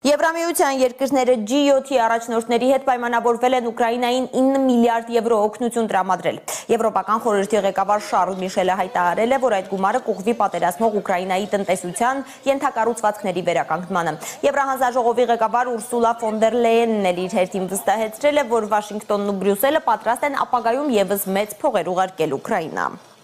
Եվրամիության երկրները G7-ի առաջնորդների հետ պայմանավորվել են Ուկրաինային 9 միլիարդ եվրո օգնություն տրամադրել։ Եվրոպական խորհրդի ղեկավար Շարլ Միշելը հայտարարել է, որ այդ գումարը կուղղվի պատերազմող Ուկրաինայի տնտեսության ենթակառուցվածքների վերականգնմանը։ Եվրահանձաժողովի ղեկավար Ուրսուլա ֆոն դեր Լեյենն էլ իր հերթին վստահեցրել է, որ Վաշինգտոնն ու Բրյուսելը պատրաստ են ապագայում ևս մեծ փողեր ուղարկել Ուկրաինա։